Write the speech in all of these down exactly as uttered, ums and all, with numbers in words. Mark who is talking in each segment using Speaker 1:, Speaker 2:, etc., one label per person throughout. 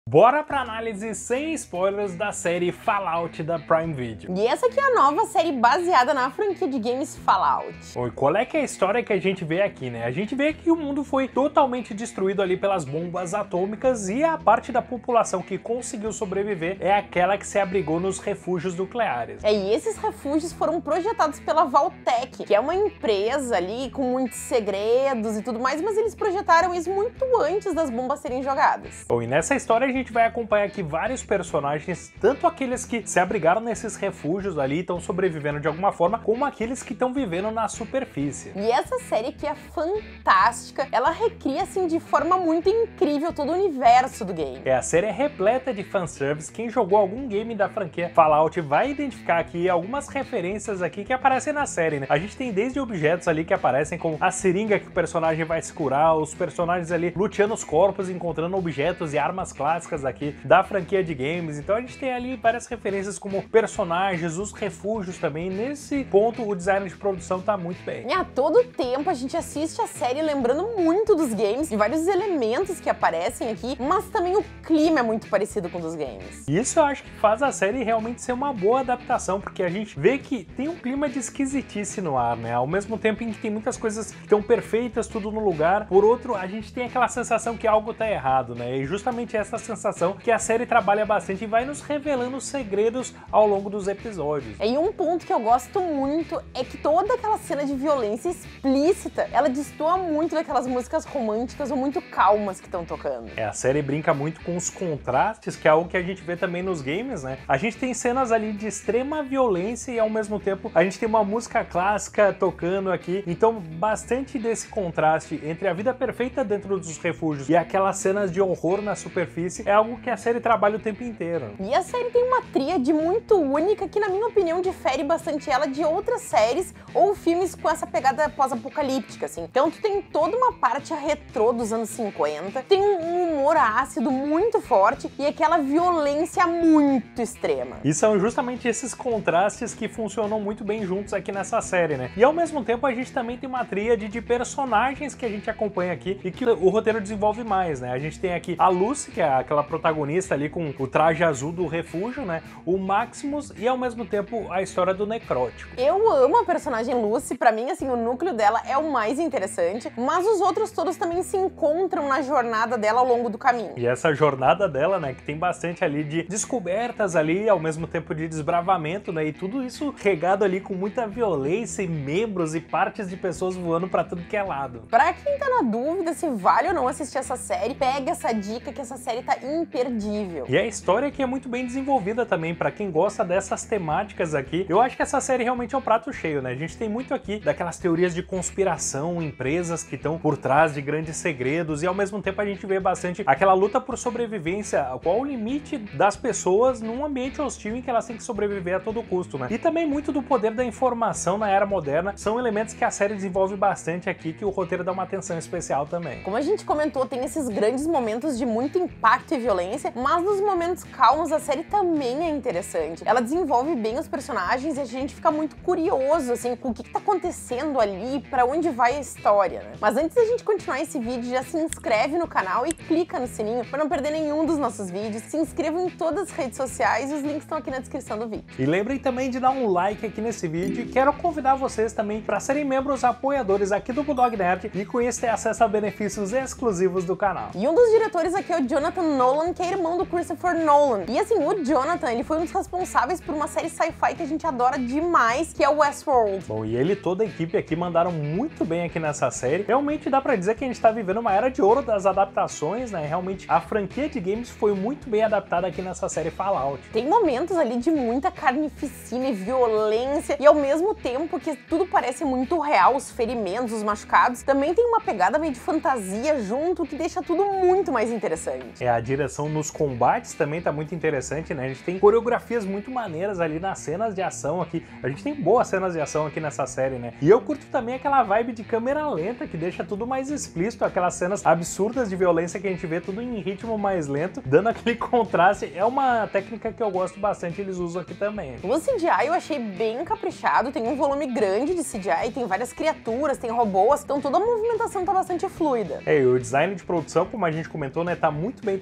Speaker 1: Bora pra análise sem spoilers da série Fallout da Prime Video.
Speaker 2: E essa aqui é a nova série baseada na franquia de games Fallout.
Speaker 1: Oi, qual é que é a história que a gente vê aqui, né? A gente vê que o mundo foi totalmente destruído ali pelas bombas atômicas e a parte da população que conseguiu sobreviver é aquela que se abrigou nos refúgios nucleares.
Speaker 2: É, e esses refúgios foram projetados pela Vault-Tec, que é uma empresa ali com muitos segredos e tudo mais, mas eles projetaram isso muito antes das bombas serem jogadas.
Speaker 1: Bom, e nessa história a gente vai acompanhar aqui vários personagens, tanto aqueles que se abrigaram nesses refúgios ali e estão sobrevivendo de alguma forma, como aqueles que estão vivendo na superfície.
Speaker 2: E essa série aqui é fantástica, ela recria assim de forma muito incrível todo o universo do game.
Speaker 1: É, a série é repleta de fanservice. Quem jogou algum game da franquia Fallout vai identificar aqui algumas referências aqui que aparecem na série, né? A gente tem desde objetos ali que aparecem, como a seringa que o personagem vai se curar, os personagens ali luteando os corpos, encontrando objetos e armas clássicas aqui da franquia de games. Então a gente tem ali várias referências como personagens, os refúgios também. Nesse ponto o design de produção tá muito bem.
Speaker 2: E a todo tempo a gente assiste a série lembrando muito dos games, de vários elementos que aparecem aqui, mas também o clima é muito parecido com o dos games.
Speaker 1: Isso eu acho que faz a série realmente ser uma boa adaptação, porque a gente vê que tem um clima de esquisitice no ar, né? Ao mesmo tempo em que tem muitas coisas que estão perfeitas, tudo no lugar, por outro, a gente tem aquela sensação que algo tá errado, né? E justamente essa sensação que a série trabalha bastante e vai nos revelando segredos ao longo dos episódios.
Speaker 2: E um ponto que eu gosto muito é que toda aquela cena de violência explícita, ela destoa muito daquelas músicas românticas ou muito calmas que estão tocando.
Speaker 1: É, a série brinca muito com os contrastes, que é algo que a gente vê também nos games, né? A gente tem cenas ali de extrema violência e ao mesmo tempo a gente tem uma música clássica tocando aqui, então bastante desse contraste entre a vida perfeita dentro dos refúgios e aquelas cenas de horror na superfície é algo que a série trabalha o tempo inteiro.
Speaker 2: E a série tem uma tríade muito única que, na minha opinião, difere bastante ela de outras séries ou filmes com essa pegada pós-apocalíptica, assim. Então tu tem toda uma parte retrô dos anos cinquenta, tem um humor ácido muito forte e aquela violência muito extrema.
Speaker 1: E são justamente esses contrastes que funcionam muito bem juntos aqui nessa série, né? E ao mesmo tempo a gente também tem uma tríade de personagens que a gente acompanha aqui e que o roteiro desenvolve mais, né? A gente tem aqui a Lucy, que é aquela protagonista ali com o traje azul do refúgio, né? O Maximus e ao mesmo tempo a história do Necrótico.
Speaker 2: Eu amo a personagem Lucy, pra mim, assim, o núcleo dela é o mais interessante, mas os outros todos também se encontram na jornada dela ao longo do caminho.
Speaker 1: E essa jornada dela, né, que tem bastante ali de descobertas ali, ao mesmo tempo de desbravamento, né? E tudo isso regado ali com muita violência e membros e partes de pessoas voando pra tudo que é lado.
Speaker 2: Pra quem tá na dúvida se vale ou não assistir essa série, pega essa dica que essa série tá imperdível.
Speaker 1: E a história aqui é muito bem desenvolvida também, pra quem gosta dessas temáticas aqui. Eu acho que essa série realmente é um prato cheio, né? A gente tem muito aqui daquelas teorias de conspiração, empresas que estão por trás de grandes segredos e ao mesmo tempo a gente vê bastante aquela luta por sobrevivência, qual o limite das pessoas num ambiente hostil em que elas têm que sobreviver a todo custo, né? E também muito do poder da informação na era moderna, são elementos que a série desenvolve bastante aqui, que o roteiro dá uma atenção especial também.
Speaker 2: Como a gente comentou, tem esses grandes momentos de muito impacto e violência, mas nos momentos calmos a série também é interessante. Ela desenvolve bem os personagens e a gente fica muito curioso, assim, com o que, que tá acontecendo ali, pra onde vai a história, né? Mas antes da gente continuar esse vídeo, já se inscreve no canal e clica no sininho pra não perder nenhum dos nossos vídeos. Se inscreva em todas as redes sociais e os links estão aqui na descrição do vídeo.
Speaker 1: E lembrem também de dar um like aqui nesse vídeo e quero convidar vocês também para serem membros apoiadores aqui do Bulldog Nerd e com isso ter acesso a benefícios exclusivos do canal.
Speaker 2: E um dos diretores aqui é o Jonathan Nolan, que é irmão do Christopher Nolan. E assim, o Jonathan, ele foi um dos responsáveis por uma série sci-fi que a gente adora demais, que é o Westworld.
Speaker 1: Bom, e ele e toda a equipe aqui mandaram muito bem aqui nessa série. Realmente dá pra dizer que a gente tá vivendo uma era de ouro das adaptações, né? Realmente a franquia de games foi muito bem adaptada aqui nessa série Fallout.
Speaker 2: Tem momentos ali de muita carnificina e violência, e ao mesmo tempo que tudo parece muito real, os ferimentos, os machucados, também tem uma pegada meio de fantasia junto, que deixa tudo muito mais interessante.
Speaker 1: É, a direção nos combates também tá muito interessante, né? A gente tem coreografias muito maneiras ali nas cenas de ação aqui. A gente tem boas cenas de ação aqui nessa série, né? E eu curto também aquela vibe de câmera lenta que deixa tudo mais explícito, aquelas cenas absurdas de violência que a gente vê tudo em ritmo mais lento, dando aquele contraste. É uma técnica que eu gosto bastante, eles usam aqui também.
Speaker 2: O C G I eu achei bem caprichado, tem um volume grande de C G I, tem várias criaturas, tem robôs, então toda a movimentação tá bastante fluida.
Speaker 1: É, e o design de produção, como a gente comentou, né, tá muito bem trabalhado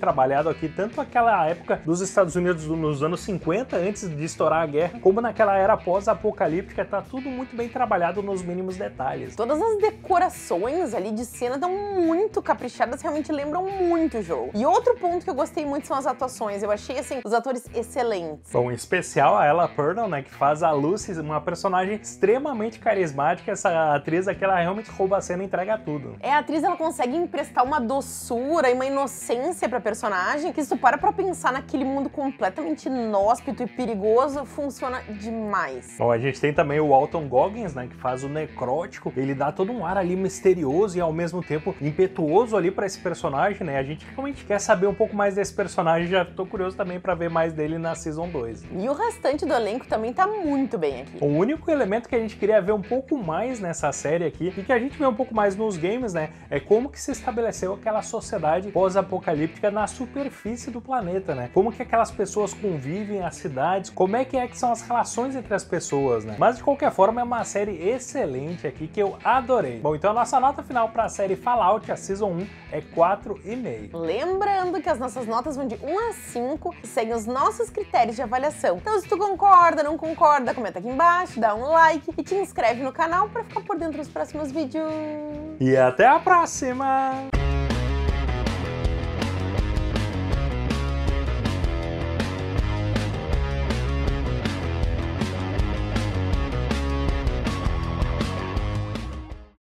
Speaker 1: trabalhado aqui, tanto aquela época dos Estados Unidos nos anos cinquenta, antes de estourar a guerra, como naquela era pós-apocalíptica, tá tudo muito bem trabalhado nos mínimos detalhes.
Speaker 2: Todas as decorações ali de cena estão muito caprichadas, realmente lembram muito o jogo. E outro ponto que eu gostei muito são as atuações, eu achei, assim, os atores excelentes.
Speaker 1: Bom, em especial a Ella Purdle, né, que faz a Lucy, uma personagem extremamente carismática. Essa atriz aqui, ela realmente rouba a cena e entrega tudo.
Speaker 2: É, a atriz, ela consegue emprestar uma doçura e uma inocência pra personagem, que se tu para pra pensar naquele mundo completamente inóspito e perigoso, funciona demais.
Speaker 1: Bom, a gente tem também o Walton Goggins, né, que faz o Necrótico. Ele dá todo um ar ali misterioso e ao mesmo tempo impetuoso ali pra esse personagem, né? A gente realmente quer saber um pouco mais desse personagem, já tô curioso também pra ver mais dele na Season dois.
Speaker 2: E o restante do elenco também tá muito bem aqui.
Speaker 1: O único elemento que a gente queria ver um pouco mais nessa série aqui, e que a gente vê um pouco mais nos games, né, é como que se estabeleceu aquela sociedade pós-apocalíptica na superfície do planeta, né? Como que aquelas pessoas convivem, as cidades, como é que, é que são as relações entre as pessoas, né? Mas de qualquer forma é uma série excelente aqui que eu adorei. Bom, então a nossa nota final para a série Fallout, a Season um, é quatro e meio.
Speaker 2: Lembrando que as nossas notas vão de um a cinco e seguem os nossos critérios de avaliação. Então se tu concorda, não concorda, comenta aqui embaixo, dá um like e te inscreve no canal para ficar por dentro dos próximos vídeos.
Speaker 1: E até a próxima!